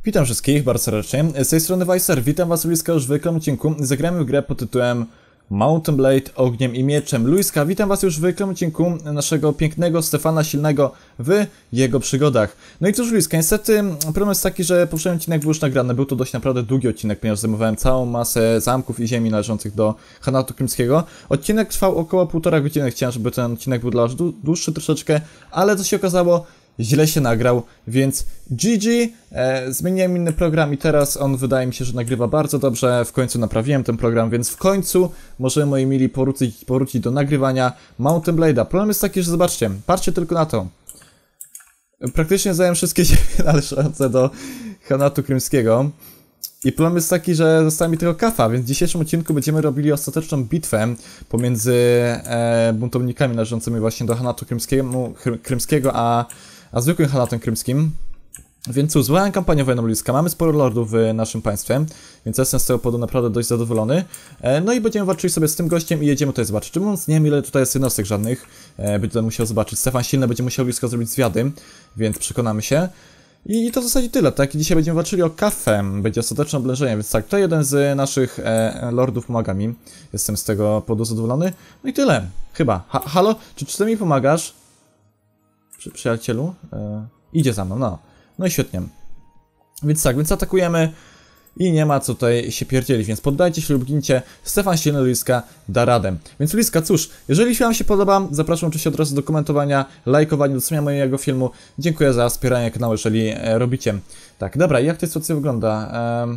Witam wszystkich bardzo serdecznie, z tej strony Weiser, witam was Luiska już w zwykłym odcinku. Zagramy w grę pod tytułem Mount & Blade Ogniem i Mieczem. Luiska, witam was już w zwykłym odcinku naszego pięknego Stefana Silnego w jego przygodach. No i cóż Luiska, niestety problem jest taki, że poprzedni odcinek był już nagrany, był to dość naprawdę długi odcinek, ponieważ zajmowałem całą masę zamków i ziemi należących do Hanatu Krymskiego. Odcinek trwał około 1,5 godziny, chciałem, żeby ten odcinek był dla was dłuższy troszeczkę, ale to się okazało, źle się nagrał, więc GG, zmieniłem inny program i teraz on wydaje mi się, że nagrywa bardzo dobrze, w końcu naprawiłem ten program, więc w końcu możemy, moi mili, powrócić do nagrywania Mount & Blade'a. Problem jest taki, że zobaczcie, patrzcie tylko na to. Praktycznie zająłem wszystkie ziemie należące do Hanatu Krymskiego. I problem jest taki, że została mi tylko kafa, więc w dzisiejszym odcinku będziemy robili ostateczną bitwę pomiędzy buntownikami należącymi właśnie do Hanatu Krymskiego, a zwykłym Hanatem Krymskim. Więc cóż, zwołałem kampanię wojenną Luiska, mamy sporo lordów w naszym państwie, więc jestem z tego powodu naprawdę dość zadowolony. No i będziemy walczyli sobie z tym gościem i jedziemy tutaj zobaczyć. Czemu nie wiem ile tutaj jest jednostek żadnych, będę musiał zobaczyć. Stefan Silny będzie musiał Luiska zrobić zwiady, więc przekonamy się. I to w zasadzie tyle, tak? I dzisiaj będziemy walczyli o kafę, będzie ostateczne oblężenie, więc tak, to jeden z naszych lordów pomaga mi. Jestem z tego powodu zadowolony. No i tyle, chyba. Halo? Czy ty mi pomagasz? Przyjacielu? Idzie za mną, no. No i świetnie. Więc tak, więc atakujemy i nie ma co tutaj się pierdzielić, więc poddajcie się lub gincie. Stefan Silny, Luiska da radę. Więc Luiska, cóż, jeżeli film wam się podoba, zapraszam oczywiście od razu do komentowania, lajkowania, udostępniania mojego filmu. Dziękuję za wspieranie kanału, jeżeli robicie. Tak, dobra, jak ta sytuacja wygląda?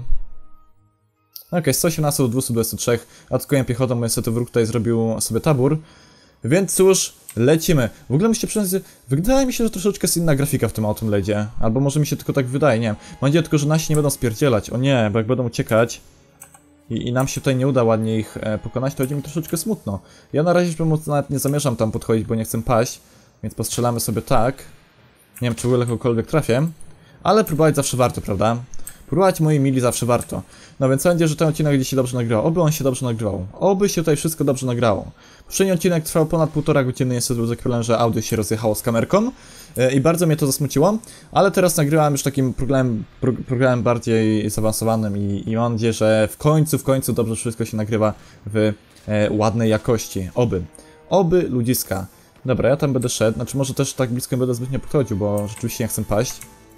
Okej, 118 do 223, atakuję piechotą, bo niestety wróg tutaj zrobił sobie tabór. Więc cóż, lecimy. W ogóle musicie przyznać, wydaje mi się, że troszeczkę jest inna grafika w tym Mount & Blade'zie. Albo może mi się tylko tak wydaje, nie wiem. Mam nadzieję tylko, że nasi nie będą spierdzielać. O nie, bo jak będą uciekać i nam się tutaj nie uda ładnie ich pokonać, to będzie mi troszeczkę smutno. Ja na razie nawet nie zamierzam tam podchodzić, bo nie chcę paść. Więc postrzelamy sobie tak. Nie wiem, czy w ogóle kogokolwiek trafię. Ale próbować zawsze warto, prawda? Próbować, moi mili, zawsze warto. No więc mam nadzieję, że ten odcinek gdzieś się dobrze nagrywał. Oby on się dobrze nagrywał. Oby się tutaj wszystko dobrze nagrało. Poprzedni odcinek trwał ponad 1,5 godziny, niestety był taki problem, że audio się rozjechało z kamerką. I bardzo mnie to zasmuciło. Ale teraz nagrywam już takim programem bardziej zaawansowanym i mam nadzieję, że w końcu dobrze wszystko się nagrywa w ładnej jakości. Oby. Oby ludziska. Dobra, ja tam będę szedł. Znaczy może też tak blisko nie będę zbytnio podchodził, bo rzeczywiście nie chcę paść.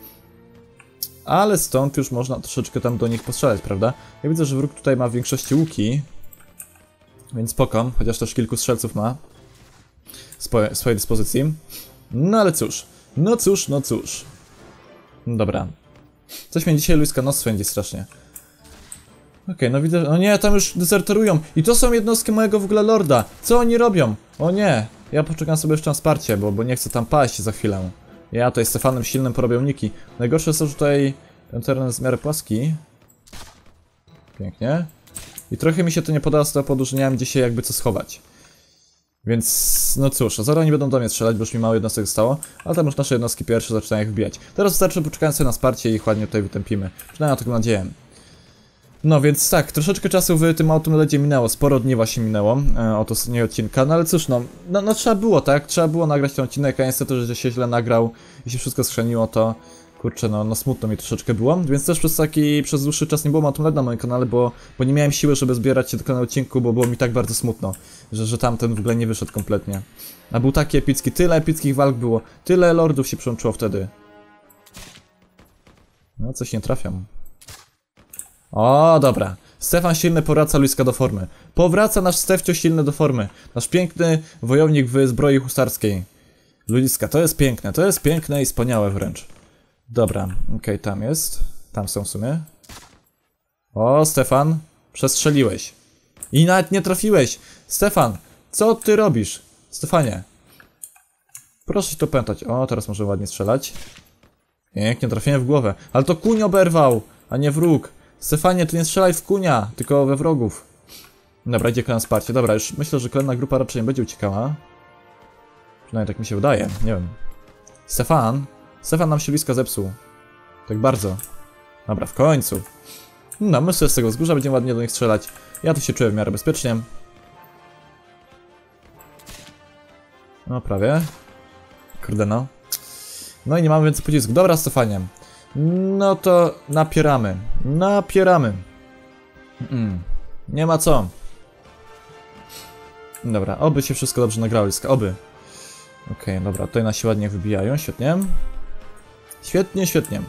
Ale stąd już można troszeczkę tam do nich postrzelać, prawda? Ja widzę, że wróg tutaj ma w większości łuki. Więc spoko, chociaż też kilku strzelców ma w swojej dyspozycji. No ale cóż, no cóż. Dobra. Coś mnie dzisiaj Luiska nos swędzi strasznie. Okej, no widzę, no nie, tam już dezerterują. I to są jednostki mojego w ogóle lorda. Co oni robią? O nie, ja poczekam sobie jeszcze na wsparcie, bo nie chcę tam paść za chwilę. Ja tutaj Stefanem Silnym porobię uniki. Najgorsze jest to, że tutaj ten teren jest w miarę płaski. Pięknie. I trochę mi się to nie podoba z tego powodu, że nie miałem dzisiaj jakby co schować. Więc no cóż, zaraz oni będą do mnie strzelać, bo już mi mało jednostek zostało. Ale tam już nasze jednostki pierwsze zaczynają ich wbijać. Teraz wystarczy poczekać sobie na wsparcie i ich ładnie tutaj wytępimy. Przynajmniej na taką nadzieję. No więc tak, troszeczkę czasu w tym Mount & Blade'zie minęło, sporo dni właśnie minęło od ostatniego odcinka, no ale cóż, no trzeba było, tak? Trzeba było nagrać ten odcinek, a niestety, że się źle nagrał i się wszystko skrzeniło, to kurczę, no smutno mi troszeczkę było, więc też przez dłuższy czas nie było Mount & Blade na moim kanale, bo nie miałem siły, żeby zbierać się tylko na odcinku, bo było mi tak bardzo smutno, że tamten w ogóle nie wyszedł kompletnie. A był taki epicki, tyle epickich walk było, tyle lordów się przyłączyło wtedy. No coś nie trafiam. O, dobra. Stefan Silny powraca Luiska do formy. Powraca nasz Stefcio Silny do formy. Nasz piękny wojownik w zbroi husarskiej. Luiska, to jest piękne i wspaniałe wręcz. Dobra, okej, tam jest. Tam są w sumie. O, Stefan, przestrzeliłeś. I nawet nie trafiłeś. Stefan, co ty robisz? Stefanie. Proszę się to pamiętać. O, teraz może ładnie strzelać. Pięknie, trafiłem w głowę. Ale to kuń oberwał, a nie wróg. Stefanie, ty nie strzelaj w kunia, tylko we wrogów. Dobra, idzie kolejne wsparcie. Dobra, już myślę, że kolejna grupa raczej nie będzie uciekała. Przynajmniej tak mi się wydaje, nie wiem. Stefan nam się Luiska zepsuł. Tak bardzo. Dobra, w końcu. No, my sobie z tego wzgórza będziemy ładnie do nich strzelać. Ja tu się czuję w miarę bezpiecznie. No, prawie. Kurde no. No i nie mamy więcej pocisku. Dobra, Stefanie. No to napieramy. Napieramy. Nie ma co. Dobra, oby się wszystko dobrze nagrało, Liska, oby. Okej, dobra, tutaj nasi ładnie wybijają, świetnie. Świetnie, świetnie.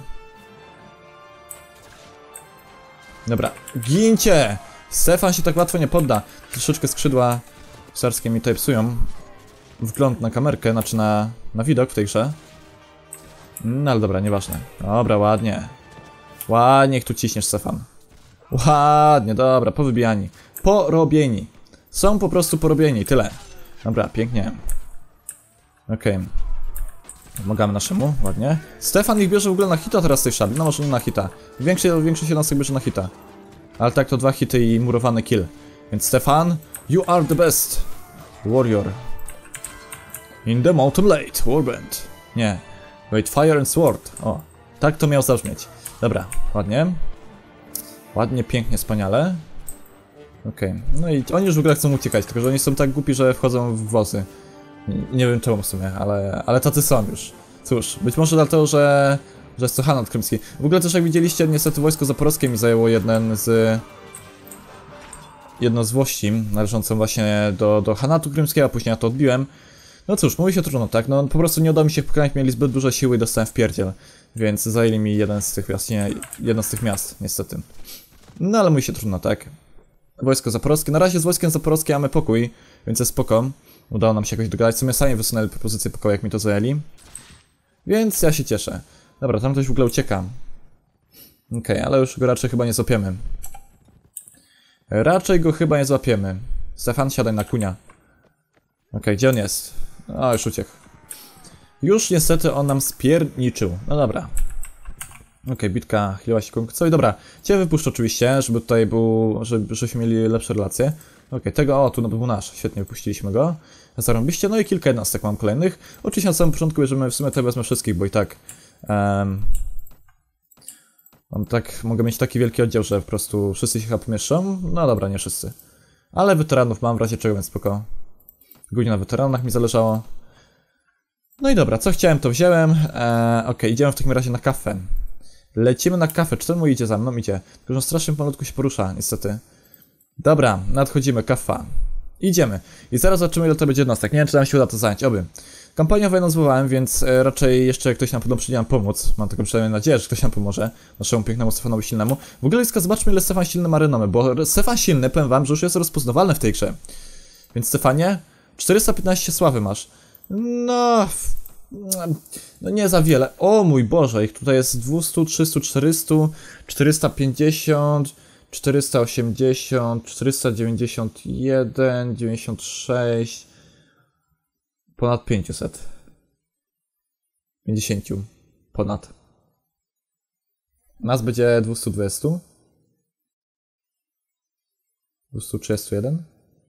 Dobra, gincie! Stefan się tak łatwo nie podda. Troszeczkę skrzydła pisarskie mi tutaj psują wgląd na kamerkę, znaczy na widok w tej grze. No ale dobra, nieważne. Dobra, ładnie. Ładnie jak tu ciśniesz, Stefan. Ładnie, dobra, powybijani. Porobieni. Są po prostu porobieni, tyle. Dobra, pięknie. Okej. Pomagamy naszemu, ładnie. Stefan ich bierze w ogóle na hita teraz z tej szabli. No może nie na hita. Większość jednostek bierze na hita. Ale tak to 2 hity i murowany kill. Więc Stefan, you are the best warrior. In the Mountain Blade Warband. Nie. Wait, fire and sword. O, tak to miał zabrzmieć. Dobra, ładnie. Ładnie, pięknie, wspaniale. Okej, no i oni już w ogóle chcą uciekać, tylko że oni są tak głupi, że wchodzą w wozy. Nie wiem czemu w sumie, ale tacy są już. Cóż, być może dlatego, że jest to Hanat Krymski. W ogóle też jak widzieliście, niestety wojsko zaporowskie mi zajęło jedno z włości należącą właśnie do Hanatu Krymskiego, a później ja to odbiłem. No cóż, mówi się trudno, tak? No po prostu nie udało mi się pokonać, mieli zbyt dużo siły i dostałem w pierdziel. Więc zajęli mi jedno z tych miast, niestety. No ale mówi się trudno, tak? Wojsko zaporowskie. Na razie z wojskiem zaporowskim mamy pokój, więc jest spoko. Udało nam się jakoś dogadać. W sumie sami wysunęli propozycję pokoju, jak mi to zajęli. Więc ja się cieszę. Dobra, tam ktoś w ogóle ucieka. Okej, ale już go raczej chyba nie złapiemy. Raczej go chyba nie złapiemy. Stefan, siadaj na kunia. Okej, gdzie on jest? O, już uciekł. Już niestety on nam spierniczył. No dobra. Okej, bitka chyliła się konkursowi. Dobra, cię wypuszczę oczywiście, żeby tutaj żebyśmy mieli lepsze relacje. Okej, tego, o, tu był nasz. Świetnie, wypuściliśmy go. Zarąbiście, no i kilka jednostek mam kolejnych. Oczywiście na samym początku bierzemy, w sumie tutaj wezmę wszystkich, bo i tak... mogę mieć taki wielki oddział, że po prostu wszyscy się chyba pomieszczą. No dobra, nie wszyscy. Ale weteranów mam w razie czego, więc spoko. Głównie na weteranach mi zależało. No i dobra, co chciałem, to wziąłem. Okej, idziemy w takim razie na kafę. Lecimy na kafę. Czy ten mój idzie za mną? Idzie. Tylko, że strasznie malutku się porusza, niestety. Dobra, nadchodzimy, kafa. Idziemy. I zaraz zobaczymy, ile to będzie jednostek. Nie wiem, czy nam się uda to zająć, oby. Kampanię wojenną zwołałem, więc raczej jeszcze ktoś nam przyjdzie nam pomóc. Mam taką przynajmniej nadzieję, że ktoś nam pomoże. Naszemu pięknemu Stefanowi Silnemu. W ogóle zobaczmy, ile Stefan Silny ma renomy, bo Stefan Silny, powiem wam, że już jest rozpoznawalny w tej grze. Więc Stefanie, 415 sławy masz. No nie za wiele. O mój Boże, ich tutaj jest 200, 300, 400, 450, 480, 491, 96, ponad 500. 50 ponad. Nas będzie 220. 231.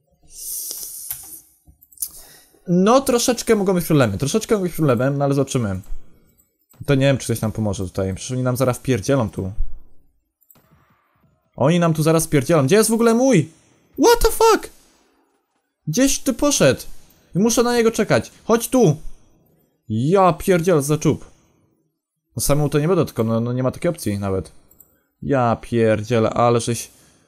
No, troszeczkę mogą być problemem, no ale zobaczymy. To nie wiem, czy ktoś nam pomoże tutaj. Przecież oni nam zaraz wpierdzielą tu. Oni nam tu zaraz wpierdzielą. Gdzie jest w ogóle mój? What the fuck? Gdzieś ty poszedł? I muszę na niego czekać. Chodź tu. Ja pierdzielę za czub. No samemu to nie będę, tylko no nie ma takiej opcji nawet. Ja pierdzielę, ale żeś...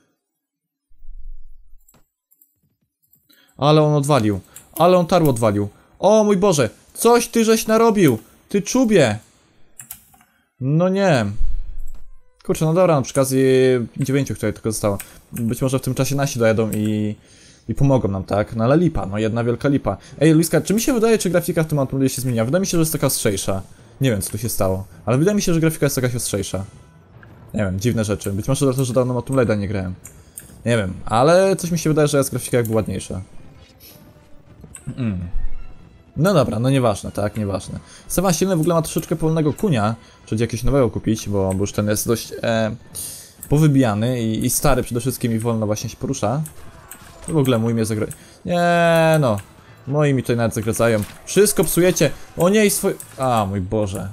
Ale on odwalił. Ale on tarł odwalił. O mój Boże, coś ty żeś narobił. Ty czubie. No nie. Kurczę, no dobra, na przykład 9 tutaj tylko zostało. Być może w tym czasie nasi dojadą i pomogą nam, tak? No ale lipa, no jedna wielka lipa. Ej, Luiska, czy mi się wydaje, czy grafika w tym automobilie się zmienia? Wydaje mi się, że jest taka ostrzejsza. Nie wiem, co tu się stało, ale wydaje mi się, że grafika jest jakaś ostrzejsza. Nie wiem, dziwne rzeczy. Być może dlatego, że dawno Tomb Raider nie grałem. Nie wiem, ale coś mi się wydaje, że jest grafika jakby ładniejsza. No dobra, no nieważne, tak, nieważne. Stefan Silny w ogóle ma troszeczkę polnego kunia. Trzeba jakiegoś nowego kupić, bo już ten jest dość powybijany i stary przede wszystkim i wolno właśnie się porusza. W ogóle mój mnie zagra... Nie no. Moi mi tutaj nawet zagradzają. Wszystko psujecie. O nie i swój... A, mój Boże.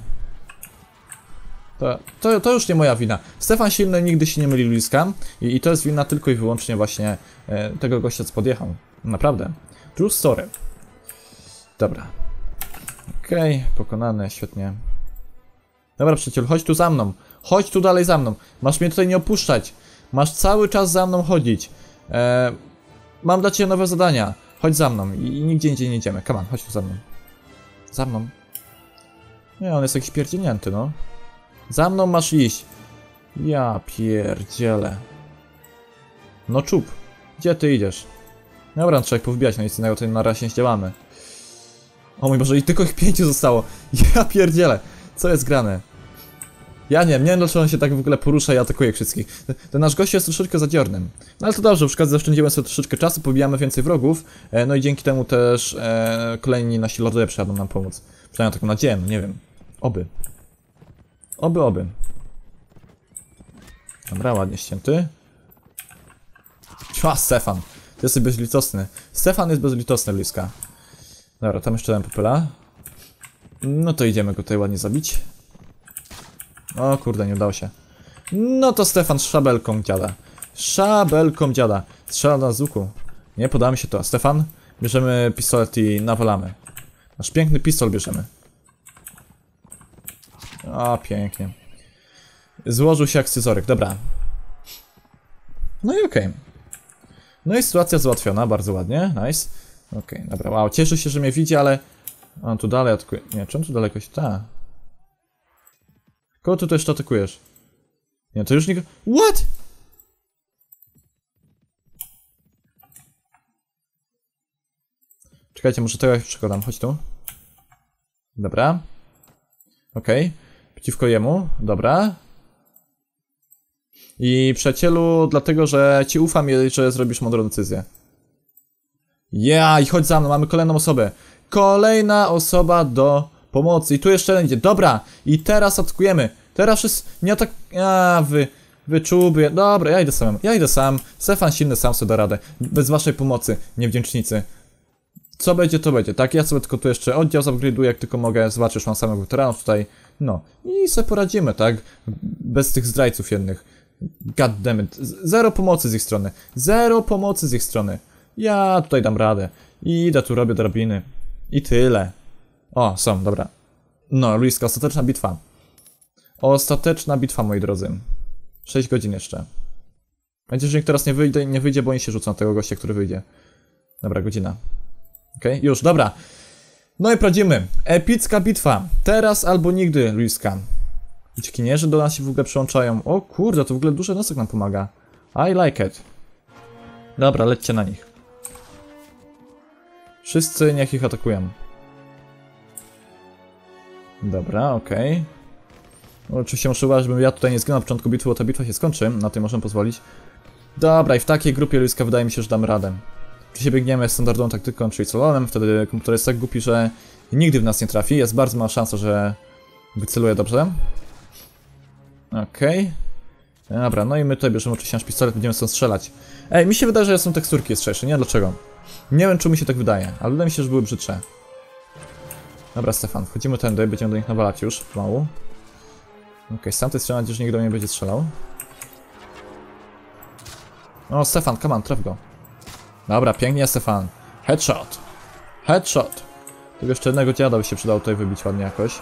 To już nie moja wina. Stefan Silny nigdy się nie myli, Luiska. I to jest wina tylko i wyłącznie właśnie tego gościa, co podjechał. Naprawdę. True story. Dobra. Okej, pokonane, świetnie. Dobra, przyjacielu, chodź tu za mną. Chodź tu dalej za mną. Masz mnie tutaj nie opuszczać. Masz cały czas za mną chodzić. Mam dla ciebie nowe zadania. Chodź za mną i nigdzie indziej nie idziemy. Come on, chodź tu za mną. Za mną. Nie, on jest jakiś pierdzielnięty, no. Za mną masz iść. Ja pierdzielę. No czub. Gdzie ty idziesz? Dobra, no, trzeba ich powbijać, no nic innego to na razie nie zdziałamy. O mój Boże, i tylko ich 5 zostało. Ja pierdzielę. Co jest grane? Ja nie wiem dlaczego on się tak w ogóle porusza i atakuje wszystkich. Ten nasz gość jest troszeczkę zadziornym. No ale to dobrze, przy okazji zaoszczędzimy sobie troszeczkę czasu, pobijamy więcej wrogów. No i dzięki temu też kolejni nasi lordowie przyjadą nam pomóc. Przynajmniej taką nadzieję, no nie wiem. Oby. Oby. Dobra, ładnie ścięty. Ła, Stefan. Ty jesteś bezlitosny. Stefan jest bezlitosny, Luiska. Dobra, tam jeszcze ten popyla. No to idziemy go tutaj ładnie zabić. O kurde, nie udało się. No to Stefan z szabelką dziada. Szabelką dziada. Strzela na z łuku. Nie podoba mi się to. Stefan, bierzemy pistolet i nawalamy. Nasz piękny pistol bierzemy. O, pięknie. Złożył się jak scyzoryk, dobra. No i okej. No i sytuacja załatwiona, bardzo ładnie, nice. Okej, dobra, wow, cieszę się, że mnie widzi, ale... On tu dalej atakuje... Nie, czemu tu daleko się... Ta. Kogo ty tu jeszcze atakujesz? Nie, to już nie... What? Czekajcie, może tego ja przekonam, chodź tu. Dobra. Okej. Przeciwko jemu, dobra. I przyjacielu, dlatego, że ci ufam i że zrobisz mądrą decyzję. I chodź za mną, mamy kolejną osobę. Kolejna osoba do pomocy. I tu jeszcze będzie. Dobra, i teraz atakujemy. Teraz wszyscy nie atak... wy czuby. Dobra, ja idę sam. Stefan silny, sam sobie da radę. Bez waszej pomocy, niewdzięcznicy. Co będzie, to będzie, tak? Ja sobie tylko tu jeszcze oddział zupgrade'uję, jak tylko mogę. Zobaczysz, mam samych weteranów tutaj. No, i sobie poradzimy, tak? Bez tych zdrajców jednych. Goddammit. Zero pomocy z ich strony. Zero pomocy z ich strony. Ja tutaj dam radę. Idę tu, robię drabiny. I tyle. O, są, dobra. No, Luiska, ostateczna bitwa. Ostateczna bitwa, moi drodzy. 6 godzin jeszcze. Będzie, że nikt teraz nie wyjdzie, bo oni się rzucą na tego gościa, który wyjdzie. Dobra, godzina. Okej, już, dobra. No i prowadzimy. Epicka bitwa. Teraz albo nigdy, Luiska. Uciekinierzy do nas się w ogóle przyłączają. O kurde, to w ogóle duży nosek nam pomaga. I like it. Dobra, lećcie na nich. Wszyscy niech ich atakują. Dobra, okej. Oczywiście muszę uważać, żebym ja tutaj nie zginął na początku bitwy, bo ta bitwa się skończy. Na tym możemy pozwolić. Dobra, i w takiej grupie, Luiska, wydaje mi się, że damy radę. Czy się biegniemy standardową taktyką, czyli solonem, wtedy komputer jest tak głupi, że nigdy w nas nie trafi. Jest bardzo mała szansa, że wyceluje dobrze. Okej. Dobra, no i my tutaj bierzemy oczywiście nasz pistolet, będziemy stąd strzelać. Ej, mi się wydaje, że są teksturki ostrzejsze, nie? Dlaczego? Nie wiem, czemu mi się tak wydaje, ale wydaje mi się, że były brzydsze. Dobra, Stefan, wchodzimy tędy, będziemy do nich nawalać już, pomału. Okej, z tamtej strony nadzieję, że nikt do mnie będzie strzelał. O, Stefan, come on, traf go. Dobra, pięknie, Stefan. Headshot. Headshot. Tylko jeszcze jednego dziada by się przydało tutaj wybić ładnie jakoś.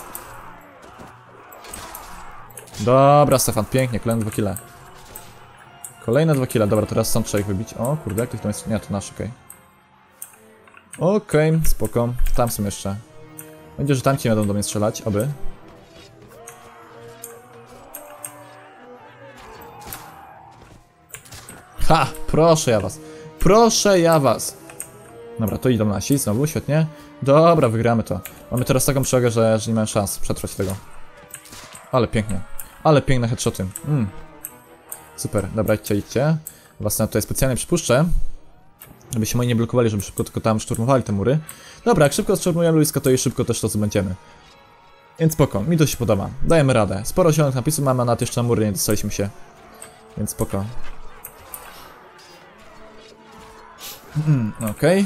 Dobra, Stefan, pięknie, kolejne 2 kile. Kolejne 2 kile, dobra, teraz sam trzeba ich wybić. O, kurde, jak ktoś tam jest... Nie, to nasz, okej. Okej, spoko. Tam są jeszcze. Będzie, że tamci będą do mnie strzelać, oby. Ha! Proszę ja was. Proszę ja was. Dobra, to idą nasi, znowu, świetnie. Dobra, wygramy to. Mamy teraz taką przewagę, że nie mamy szans przetrwać tego. Ale pięknie. Ale piękne headshoty. Super, dobra, idźcie. Was tutaj specjalnie przypuszczę. Żeby się moi nie blokowali, żeby szybko tylko tam szturmowali te mury. Dobra, jak szybko szturmujemy Luiska, to i szybko też to zdobędziemy. Więc spoko, mi to się podoba. Dajemy radę. Sporo zielonych napisów mamy, a nawet jeszcze na mury nie dostaliśmy się. Więc spoko. Okej.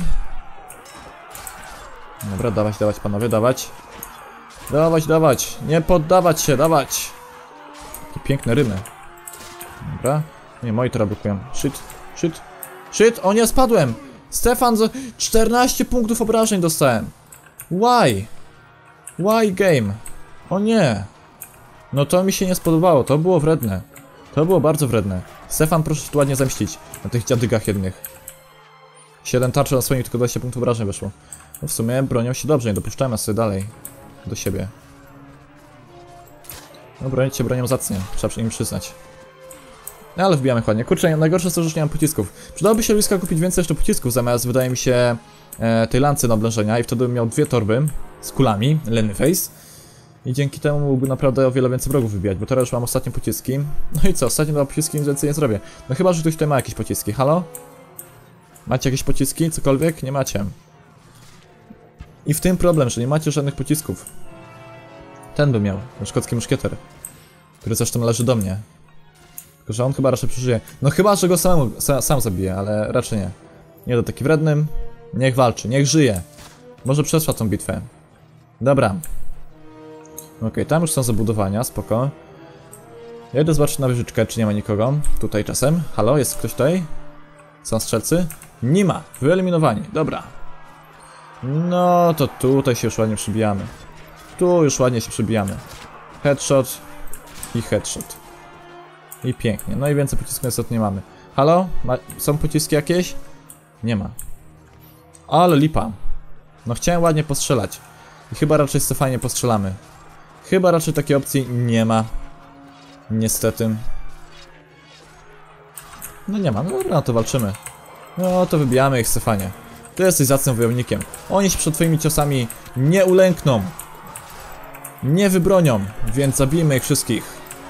Dobra, dawać panowie, dawać. Dawać. Nie poddawać się, dawać. Takie piękne rymy. Dobra. Nie, moi teraz blokują. Shit, o nie, spadłem! Stefan, 14 punktów obrażeń dostałem. Why game? O nie. No to mi się nie spodobało, to było wredne. To było bardzo wredne. Stefan, proszę się tu ładnie zemścić na tych dziadygach jednych. 7 tarczy na swoim, tylko 20 punktów wrażeń wyszło. No w sumie bronią się dobrze, nie dopuszczajmy sobie dalej do siebie. No bronić się bronią zacnie, trzeba im przyznać. No ale wbijamy ładnie. Kurczę, najgorsze jest to, że już nie mam pocisków. Przydałoby się Luiska kupić więcej jeszcze pocisków, zamiast wydaje mi się tej lancy na oblężenia i wtedy bym miał 2 torby z kulami, Lennyface. I dzięki temu mógłby naprawdę o wiele więcej wrogów wybijać, bo teraz już mam ostatnie pociski. No i co, ostatnie 2 pociski nic więcej nie zrobię. No chyba, że ktoś tutaj ma jakieś pociski. Halo? Macie jakieś pociski? Cokolwiek? Nie macie. I w tym problem, że nie macie żadnych pocisków. Ten by miał, ten szkocki muszkieter, który zresztą należy do mnie. Tylko, że on chyba raczej przeżyje. No chyba, że go sam zabije, ale raczej nie. Nie do taki wrednym. Niech walczy, niech żyje. Może przetrwa tą bitwę. Dobra. Okej, tam już są zabudowania, spoko. Ja idę zobaczyć na wieżyczkę, czy nie ma nikogo. Tutaj czasem. Halo, jest ktoś tutaj? Są strzelcy? Nie ma. Wyeliminowani. Dobra. No to tutaj się już ładnie przybijamy. Tu już ładnie się przybijamy. Headshot i headshot. I pięknie. No i więcej pocisków niestety nie mamy. Halo? Są pociski jakieś? Nie ma. Ale lipa. No chciałem ładnie postrzelać. I chyba raczej Stefanie postrzelamy. Chyba raczej takiej opcji nie ma. Niestety. No nie ma. No dobra, no to walczymy. No to wybijamy ich, Stefanie. Ty jesteś zacnym wojownikiem. Oni się przed twoimi ciosami nie ulękną. Nie wybronią, więc zabijmy ich wszystkich.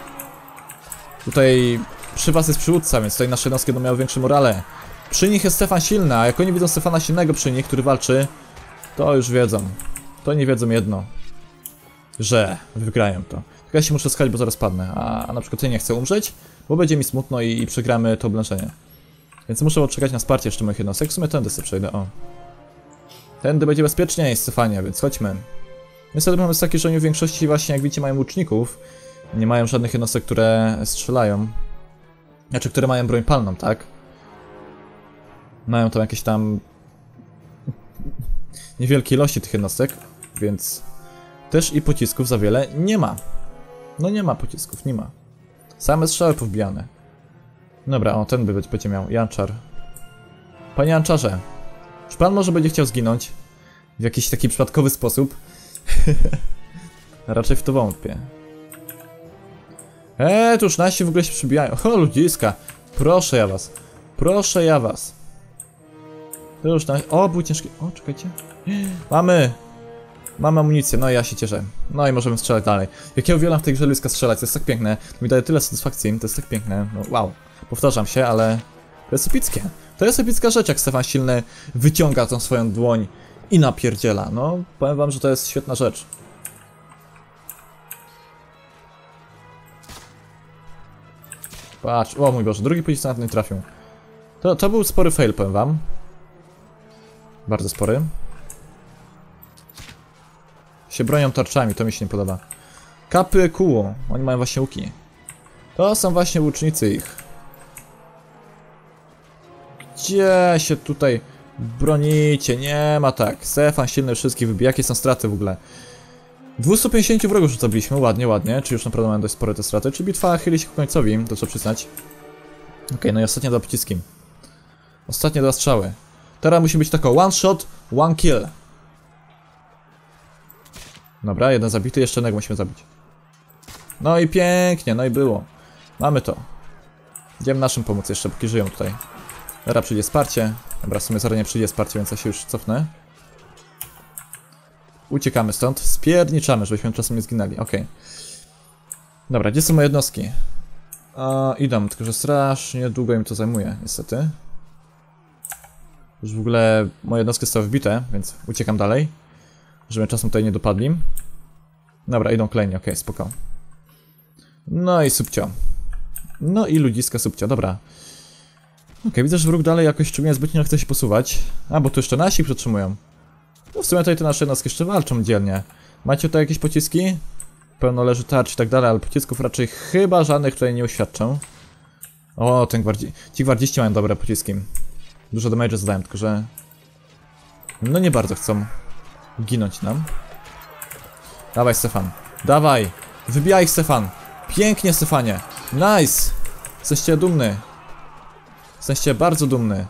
Tutaj przy was jest przywódca, więc tutaj nasze jednostki będą miały większe morale. Przy nich jest Stefan silny, a jak oni widzą Stefana silnego przy nich, który walczy, to już wiedzą. To nie wiedzą jedno. Że wygrają to. Tylko ja się muszę schać, bo zaraz padnę. A na przykład ja nie chcę umrzeć, bo będzie mi smutno i przegramy to oblężenie. Więc muszę odczekać na wsparcie jeszcze moich jednostek. W sumie tędy sobie przejdę, o. Tędy będzie bezpieczniej, Stefanie, więc chodźmy. Niestety problem jest taki, że oni w większości właśnie, jak widzicie, mają łuczników. Nie mają żadnych jednostek, które strzelają. Znaczy, które mają broń palną, tak? Mają tam jakieś tam niewielkie ilości tych jednostek, więc też i pocisków za wiele nie ma. No nie ma pocisków, nie ma. Same strzały powbijane. Dobra, o, ten będzie miał. Janczar. Panie Janczarze, czy pan może będzie chciał zginąć? W jakiś taki przypadkowy sposób? Raczej w to wątpię. Tu już nasi w ogóle się przybijają. O, ludziska. Proszę ja was. Proszę ja was. To już nasi... O, był ciężki... O, czekajcie. Mamy amunicję, no i ja się cieszę. No i możemy strzelać dalej. Jak ja uwielbiam w tej grze ludzka strzelać, to jest tak piękne. Mi daje tyle satysfakcji, to jest tak piękne. No, wow. Powtarzam się, ale... To jest epickie. To jest epicka rzecz, jak Stefan Silny wyciąga tą swoją dłoń i napierdziela. No, powiem wam, że to jest świetna rzecz. Patrz, o mój Boże, drugi pocisk nawet nie trafił. To był spory fail, powiem wam. Bardzo spory. Się bronią tarczami, to mi się nie podoba. Kapy kół, oni mają właśnie łuki. To są właśnie łucznicy ich. Gdzie się tutaj bronicie? Nie ma tak. Stefan Silny wszystkich wybija. Jakie są straty w ogóle? 250 wrogów już zabiliśmy, ładnie, ładnie. Czy już naprawdę mamy dość spore te straty? Czy bitwa chyli się ku końcowi, to trzeba przyznać. Okej, no i ostatnie 2 pociski. Ostatnie 2 strzały. Teraz musi być tako one shot, one kill. Dobra, jeden zabity, jeszcze jednego musimy zabić. No i pięknie, no i było. Mamy to. Idziemy naszym pomóc jeszcze, póki żyją tutaj. Teraz przyjdzie wsparcie. Dobra, w sumie zaraz nie przyjdzie wsparcie, więc ja się już cofnę. Uciekamy stąd, spierniczamy, żebyśmy czasem nie zginęli, okej. Dobra, gdzie są moje jednostki? Idą, tylko że strasznie długo im to zajmuje, niestety. Już w ogóle moje jednostki zostały wbite, więc uciekam dalej. Żeby czasem tutaj nie dopadli. Dobra, idą kolejni, okej, spoko. No i subcio. No i ludziska subcio, dobra. Okej, widzę, że wróg dalej jakoś szczególnie zbytnio nie chce się posuwać. A, bo tu jeszcze nasi przytrzymują. No w sumie tutaj te nasze jednostki jeszcze walczą dzielnie. Macie tutaj jakieś pociski? Pełno leży tarcz i tak dalej, ale pocisków raczej chyba żadnych tutaj nie uświadczą. O, ci gwardziści mają dobre pociski. Dużo damage zadają, tylko że... No nie bardzo chcą ginąć nam. Dawaj, Stefan. Dawaj! Wybijaj ich, Stefan. Pięknie, Stefanie. Nice. Jesteście dumny. Jesteście bardzo dumny.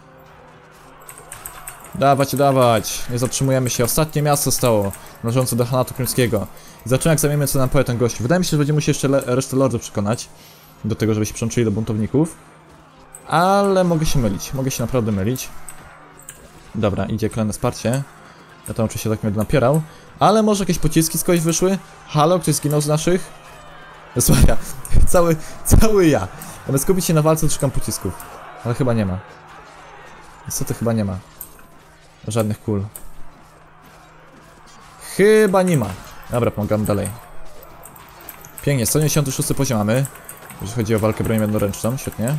Dawać, dawać. Nie zatrzymujemy się. Ostatnie miasto stało należące do Hanatu Krymskiego. I zobaczymy, jak zajmiemy, co nam powie ten gość. Wydaje mi się, że będziemy musieli jeszcze resztę lordów przekonać do tego, żeby się przyłączyli do buntowników. Ale mogę się mylić. Mogę się naprawdę mylić. Dobra, idzie kolejne wsparcie. Ja tam oczywiście tak mnie napierał. Ale może jakieś pociski z kogoś wyszły? Halo, ktoś zginął z naszych? Słuchaj, cały ja. Zamiast skupić się na walce, to szukam pocisków. Ale chyba nie ma. Niestety chyba nie ma żadnych kul. Chyba nie ma. Dobra, pomagamy dalej. Pięknie, 196 poziom mamy. Jeżeli chodzi o walkę bronią jednoręczną, świetnie.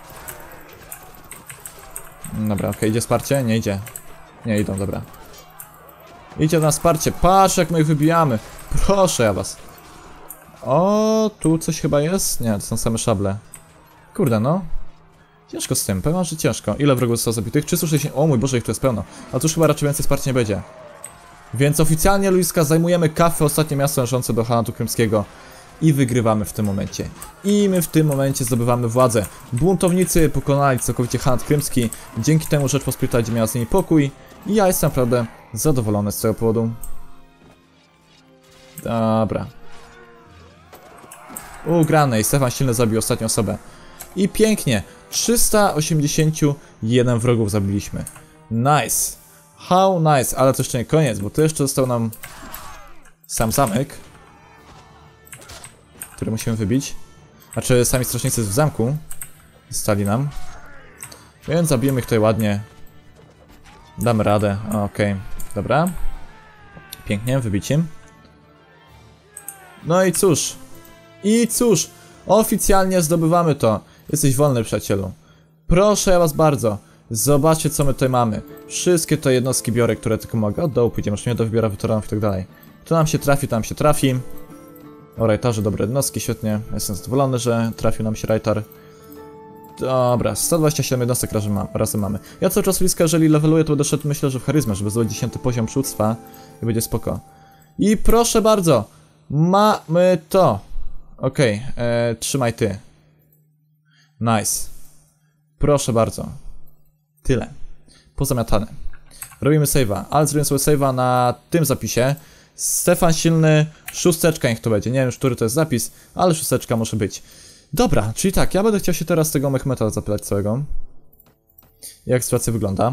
Dobra, okej, idzie wsparcie? Nie idzie. Nie idą, dobra. Idzie na wsparcie, patrz jak my ich wybijamy. Proszę ja was. O, tu coś chyba jest? Nie, to są same szable. Kurde no. Ciężko z tym, pewnie, że ciężko. Ile wrogów zostało zabitych? 360... O mój Boże, ich tu jest pełno. A tu już chyba raczej więcej wsparcia nie będzie. Więc oficjalnie, Luiska, zajmujemy Kafę, ostatnie miasto należące do Hanatu Krymskiego. I wygrywamy w tym momencie. I my w tym momencie zdobywamy władzę. Buntownicy pokonali całkowicie Hanat Krymski. Dzięki temu Rzeczpospolita będzie miała z nimi pokój. I ja jestem naprawdę zadowolony z tego powodu. Dobra. Ugranej. Stefan Silny zabił ostatnią osobę. I pięknie. 381 wrogów zabiliśmy. Nice. How nice. Ale to jeszcze nie koniec, bo to jeszcze został nam sam zamek, który musimy wybić. Znaczy sami strażnicy w zamku stali nam. Więc zabijemy ich tutaj ładnie. Damy radę. Okej. Dobra. Pięknie, wybicie. No i cóż. I cóż. Oficjalnie zdobywamy to. Jesteś wolny, przyjacielu. Proszę ja was bardzo. Zobaczcie, co my tutaj mamy. Wszystkie te jednostki biorę, które tylko mogę. Od dołu pójdziemy, nie do wybiora weteranów i tak dalej. Tu nam się trafi, tam się trafi. O, rajtarze, dobre jednostki, świetnie. Jestem zadowolony, że trafił nam się rajtar. Dobra, 127 jednostek razem mamy. Ja cały czas blisko, jeżeli leveluję, to będę szedł, myślę, że w charyzmę, żeby zdobyć 10 poziom przództwa i będzie spoko. I proszę bardzo, mamy to. Okej, trzymaj ty. Nice. Proszę bardzo. Tyle. Pozamiatane. Robimy save'a, ale zrobimy sobie save'a na tym zapisie. Stefan Silny, 6, niech to będzie. Nie wiem już, który to jest zapis, ale 6 może być. Dobra, czyli tak, ja będę chciał się teraz tego Mehmeta zapytać całego. Jak sytuacja wygląda.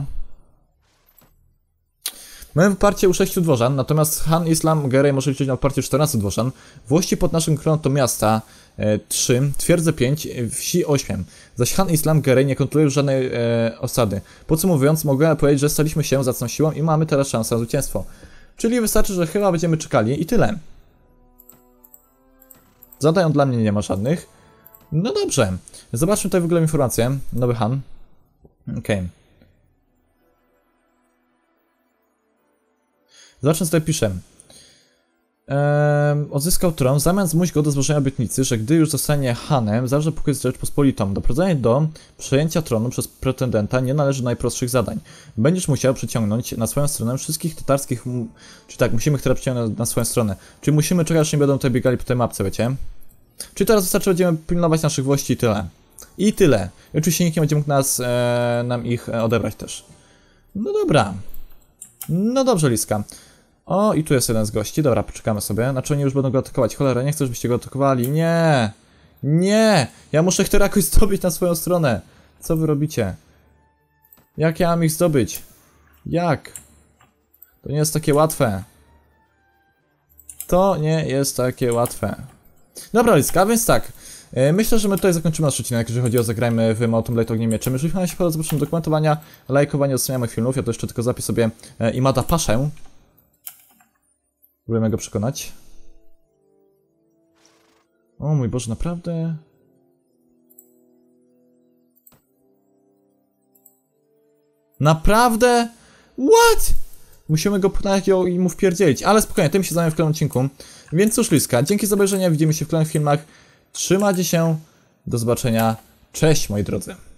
Mamy wyparcie u 6 dworzan, natomiast Han Islam Gerej może liczyć na wyparcie 14 dworzan. Włości pod naszym kroną to miasta 3, twierdze 5, wsi 8. Zaś Han Islam Gerej nie kontroluje już żadnej osady. Podsumowując, mogę powiedzieć, że staliśmy się zacną siłą i mamy teraz szansę na zwycięstwo. Czyli wystarczy, że chyba będziemy czekali i tyle. Zadań dla mnie nie ma żadnych. No dobrze. Zobaczmy tutaj w ogóle informację. Nowy Han. Okej. Zobaczmy, co tutaj piszę. Odzyskał tron, w zamian zmuś go do złożenia obietnicy, że gdy już zostanie Hanem, zawrze pokój z Rzeczpospolitą. Doprowadzenie do przejęcia tronu przez pretendenta nie należy do najprostszych zadań. Będziesz musiał przyciągnąć na swoją stronę wszystkich tatarskich... Czyli tak, musimy ich teraz przyciągnąć na swoją stronę. Czyli musimy czekać, aż nie będą tutaj biegali po tej mapce, wiecie? Czyli teraz wystarczy, będziemy pilnować naszych włości i tyle. I tyle. I oczywiście nikt nie będzie mógł nam ich odebrać też. No dobra. No dobrze, Liska. O, i tu jest jeden z gości. Dobra, poczekamy sobie. Znaczy oni już będą go atakować. Cholera, nie chcę, żebyście go atakowali. Nie! Nie! Ja muszę ich teraz jakoś zdobyć na swoją stronę. Co wy robicie? Jak ja mam ich zdobyć? Jak? To nie jest takie łatwe. To nie jest takie łatwe. Dobra, Liska, więc tak. Myślę, że my tutaj zakończymy nasz odcinek, jeżeli chodzi o zagrajmy w Mountain Blade Ogniem Mieczem. Jeżeli wam się podoba, zapraszam do komentowania, lajkowania, oceniania moich filmów. Ja to jeszcze tylko zapisz sobie Imada Paszę. Próbujemy go przekonać. O mój Boże, naprawdę? Naprawdę? What? Musimy go pchnąć i mu wpierdzielić. Ale spokojnie, tym się zajmę w kolejnym odcinku. Więc cóż, Liska, dzięki za obejrzenie, widzimy się w kolejnych filmach. Trzymajcie się, do zobaczenia. Cześć, moi drodzy.